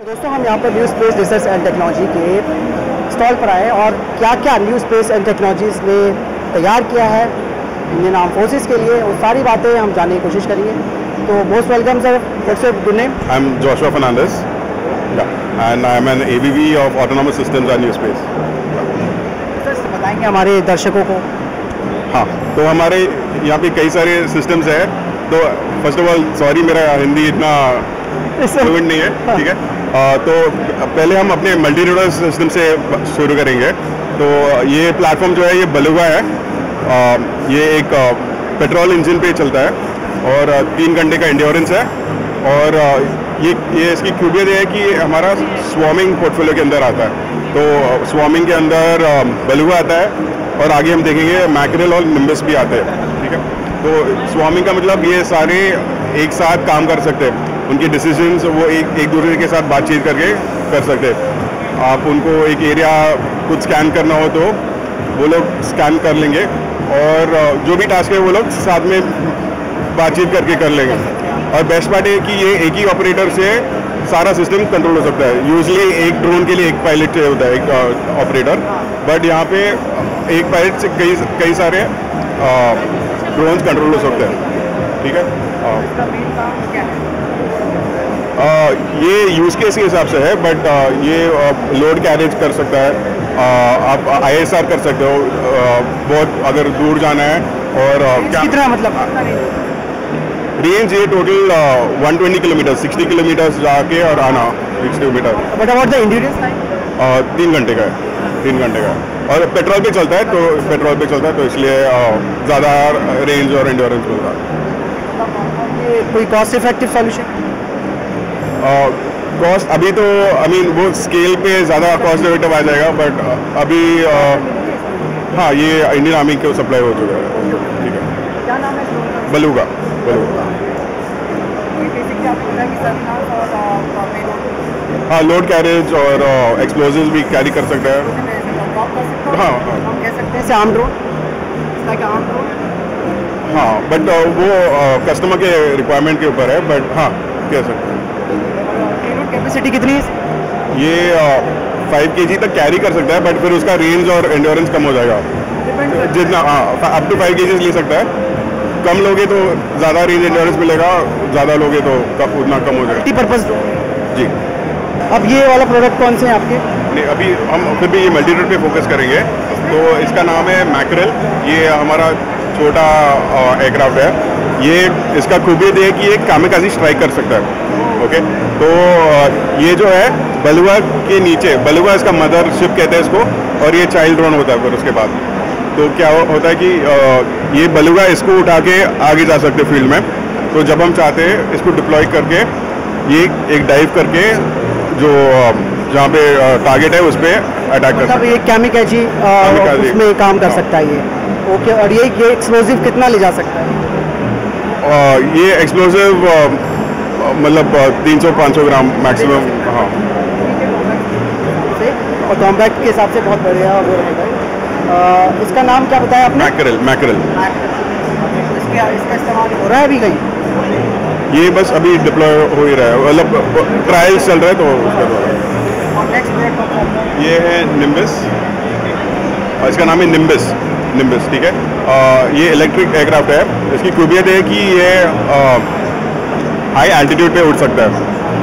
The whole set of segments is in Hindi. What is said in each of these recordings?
दोस्तों हम यहाँ पर New Space Research and Technology के स्टॉल पर आए और क्या क्या न्यू स्पेस एंड टेक्नोलॉजीज़ ने तैयार किया है इंडियन आर्म फोर्सेस के लिए, वो सारी बातें हम जानने की कोशिश करेंगे। तो most welcome sir, what's your good name? I am Joshua Fernandes and I am an AVP of autonomous systems at New Space. Sir बताएंगे हमारे दर्शकों को। हाँ, तो हमारे यहाँ पे कई सारे सिस्टम्स हैं। तो फर्स्ट ऑफ ऑल सॉरी, मेरा हिंदी इतना फ्लुएंट नहीं है, ठीक है। तो पहले हम अपने मल्टी रोडर सिस्टम से शुरू करेंगे। तो ये प्लेटफॉर्म जो है ये बलुगा है। ये एक पेट्रोल इंजन पे चलता है और 3 घंटे का इंड्योरेंस है। और ये इसकी खूबियत है कि हमारा स्वार्मिंग पोर्टफोलियो के अंदर आता है। तो स्वार्मिंग के अंदर बलुगा आता है और आगे हम देखेंगे मैकरेल और निम्बस भी आते हैं, ठीक है। तो स्वार्मिंग का मतलब ये सारे एक साथ काम कर सकते हैं, उनके डिसीजंस वो एक दूसरे के साथ बातचीत करके कर सकते हैं। आप उनको एक एरिया कुछ स्कैन करना हो तो वो लोग स्कैन कर लेंगे और जो भी टास्क है वो लोग साथ में बातचीत करके कर लेंगे। और बेस्ट पार्ट है कि ये एक ही ऑपरेटर से सारा सिस्टम कंट्रोल हो सकता है। यूजली एक ड्रोन के लिए एक पायलट चाहिए होता है, एक ऑपरेटर, बट यहाँ पे एक पायलट से कई सारे ड्रोन्स कंट्रोल हो सकते हैं, ठीक है। ये यूज़ केस के हिसाब से है, बट ये लोड कैरेज कर सकता है। आप ISR कर सकते हो, बहुत अगर दूर जाना है। और कितना मतलब रेंज ये टोटल 120 किलोमीटर, 60 किलोमीटर जाके और आना 60 किलोमीटर। But about the endurance time 3 घंटे का है, 3 घंटे का है। और पेट्रोल पे चलता है, तो इसलिए ज़्यादा रेंज और एंड्योरेंस मिलता है। कोई कॉस्ट इफेक्टिव सॉल्यूशन? कॉस्ट अभी तो वो स्केल पे ज़्यादा कॉस्ट इफेक्टिव आ जाएगा, बट अभी हाँ, ये इंडियन आर्मी को सप्लाई हो चुका है, ठीक है। क्या नाम है? बलुगा। हाँ, लोड कैरेज और एक्सप्लोजिव्स भी कैरी कर सकता है। हाँ, आर्म ड्रोन। हाँ, बट वो कस्टमर के रिक्वायरमेंट के ऊपर है, बट हाँ कह सकते हैं। कैपेसिटी कितनी है? ये 5 kg तक कैरी कर सकता है, बट फिर उसका रेंज और एंड्योरेंस कम हो जाएगा। जितना अप टू 5 kg ले सकता है। कम लोगे तो ज़्यादा रेंज एंड्योरेंस मिलेगा, ज़्यादा लोगे तो उतना कम हो जाएगा। मल्टीपर्पज़ जी। अब ये वाला प्रोडक्ट कौन से हैं आपके? नहीं, अभी हम फिर भी ये मल्टी रोड पे फोकस करेंगे। तो इसका नाम है मैकरेल। ये हमारा छोटा एयरक्राफ्ट है। ये इसका खूबियत है कि ये कामिकाज़ी स्ट्राइक कर सकता है, ओके। तो ये जो है बलुगा के नीचे, बलुगा इसका मदर शिप कहते हैं इसको, और ये चाइल्ड ड्रोन होता है। फिर उसके बाद तो क्या होता है कि ये बलुगा इसको उठा के आगे जा सकते हैं फील्ड में। तो जब हम चाहते हैं इसको डिप्लॉय करके ये एक डाइव करके जो जहाँ पे टारगेट है उस पर अटैक कर सकते हैं। ये कैमिकाजी उसमें काम कर सकता है ये, ओके। और ये एक्सप्लोजिव कितना ले जा सकता है? ये एक्सप्लोजिव मतलब 300-500 ग्राम मैक्सिमम। हाँ, और कॉम्पैक्ट के हिसाब से बहुत बढ़िया वो रहेगा। इसका नाम क्या बताया आपने? मैकरेल। इसका इस्तेमाल हो रहा है अभी कहीं? ये बस अभी डिप्लॉय हो ही रहा है, मतलब ट्रायल्स चल रहा है, तो उसका द्वारा। ये है निम्बस, इसका नाम है निम्बस, ठीक है। ये इलेक्ट्रिक एयरक्राफ्ट है। इसकी खूबियत है कि ये हाई एल्टीट्यूड पे उड़ सकता है,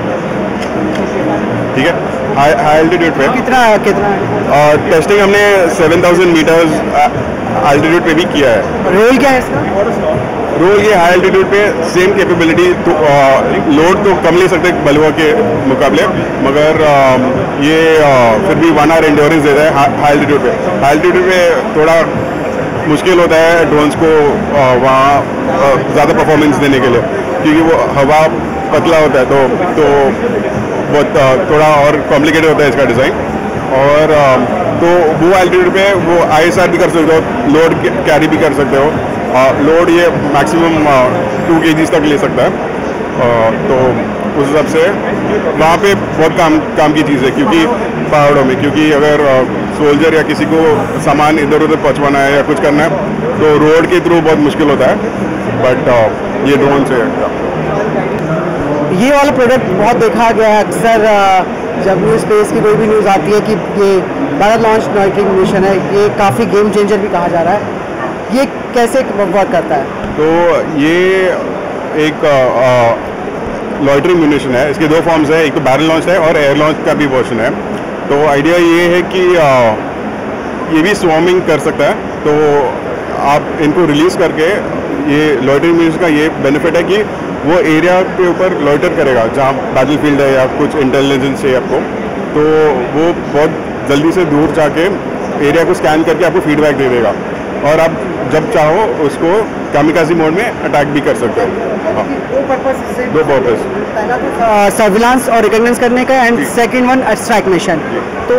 ठीक है। हाई एल्टीट्यूड पे कितना टेस्टिंग हमने 7000 मीटर्स एल्टीट्यूड पे भी किया है। रोल क्या है इसका? रोल ये हाई एल्टीट्यूड पे सेम कैपेबिलिटी, तो लोड तो कम ले सकते बलुआ के मुकाबले, मगर ये फिर भी 1 आवर एंड्योरेंस देता है हाई एल्टीट्यूड पे। हाई एल्टीट्यूड पे थोड़ा मुश्किल होता है ड्रोन्स को वहाँ ज़्यादा परफॉर्मेंस देने के लिए, क्योंकि वो हवा पतला होता है, तो बहुत थोड़ा और कॉम्प्लिकेटेड होता है इसका डिज़ाइन। और तो वो एल्टीट्यूड पे वो ISR भी कर सकते हो, लोड कैरी भी कर सकते हो। लोड ये मैक्सिमम 2 kg तक ले सकता है। तो उस हिसाब से वहाँ पे बहुत काम की चीज़ है, क्योंकि पहाड़ों में, क्योंकि अगर सोल्जर या किसी को सामान इधर उधर पहुँचवाना है या कुछ करना है तो रोड के थ्रू बहुत मुश्किल होता है, बट ये ड्रोन से ये वाला प्रोडक्ट बहुत देखा गया है अक्सर जब न्यू स्पेस की कोई भी न्यूज़ आती है कि ये भारत लॉन्च लॉइटरिंग मिशन है, ये काफ़ी गेम चेंजर भी कहा जा रहा है। ये कैसे वर्क करता है? तो ये एक लॉइटरिंग म्यूनिशन है। इसके दो फॉर्म्स है, एक तो बैरल लॉन्च है और एयर लॉन्च का भी वर्जन है। तो आइडिया ये है कि ये भी स्वॉर्मिंग कर सकता है। तो आप इनको रिलीज़ करके, ये लॉइटरिंग म्यूनिशन का ये बेनिफिट है कि वो एरिया के ऊपर लॉइटर करेगा जहाँ बैटल फील्ड है या कुछ इंटेलिजेंस है आपको, तो वो बहुत जल्दी से दूर जाके एरिया को स्कैन करके आपको फीडबैक दे देगा और आप जब चाहो उसको कामिकाज़ी मोड में अटैक भी कर सकते हो। हाँ, दो पर्पस, पहला तो सर्विलांस और रिकॉग्नाइज करने का, and second one strike mission. तो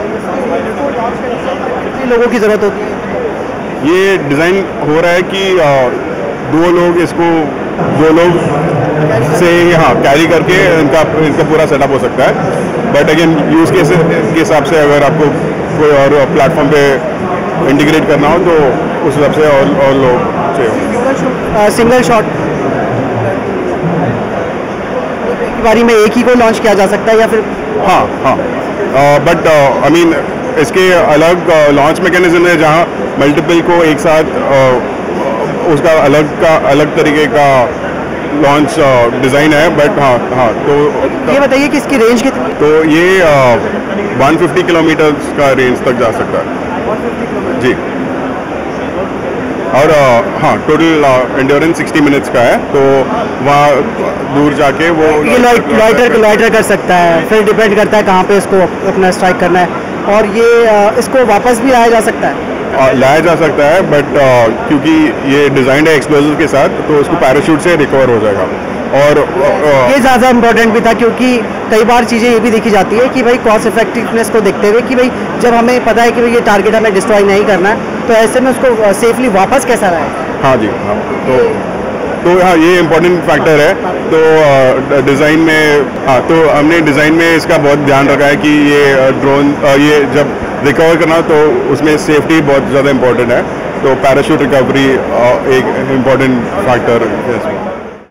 कितने लोगों की ज़रूरत होती है? ये डिज़ाइन हो रहा है कि दो लोग से हाँ कैरी करके इनका पूरा सेटअप हो सकता है। बट अगेन यूज़ केस के हिसाब से अगर आपको कोई और प्लेटफॉर्म पे इंटीग्रेट करना हो तो उस हिसाब से और लोग चाहिए। सिंगल शॉट बारी में एक ही को लॉन्च किया जा सकता है या फिर? हाँ, बट आई मीन इसके अलग लॉन्च मैकेनिज्म है जहाँ मल्टीपल को एक साथ उसका अलग तरीके का लॉन्च डिज़ाइन है। बट हाँ तो ये बताइए कि इसकी रेंज कितनी? तो ये 150 किलोमीटर का रेंज तक जा सकता है जी। और हाँ, टोटल एंड्योरेंस 60 मिनट्स का है। तो वहाँ दूर जाके वो ये लॉइटर कर सकता है। फिर डिपेंड करता है कहाँ पे इसको अपना स्ट्राइक करना है। और ये इसको वापस भी लाया जा सकता है? लाया जा सकता है, बट क्योंकि ये डिज़ाइन है एक्सप्लोजिव के साथ तो उसको पैराशूट से रिकवर हो जाएगा। और ये ज़्यादा इम्पोर्टेंट भी था क्योंकि कई बार चीज़ें ये भी देखी जाती है कि भाई कॉस्ट इफेक्टिवनेस को देखते हुए कि भाई जब हमें पता है कि भाई ये टारगेट हमें डिस्ट्रॉय नहीं करना है तो ऐसे में उसको सेफली वापस कैसा लाए? हाँ जी, हाँ तो हाँ, ये इम्पोर्टेंट फैक्टर है। तो डिज़ाइन में हाँ, तो हमने डिज़ाइन में इसका बहुत ध्यान रखा है कि ये ड्रोन ये जब रिकवर करना तो उसमें सेफ्टी बहुत ज़्यादा इम्पोर्टेंट है। तो पैराशूट रिकवरी एक इम्पोर्टेंट फैक्टर है इसमें।